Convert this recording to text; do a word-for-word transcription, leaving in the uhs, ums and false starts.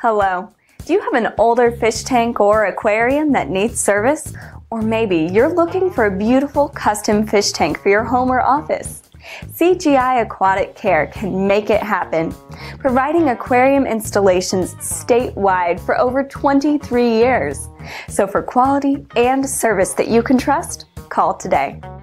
Hello. Do you have an older fish tank or aquarium that needs service? Or maybe you're looking for a beautiful custom fish tank for your home or office. C G I Aquatic Care can make it happen, providing aquarium installations statewide for over twenty-three years. So for quality and service that you can trust, call today.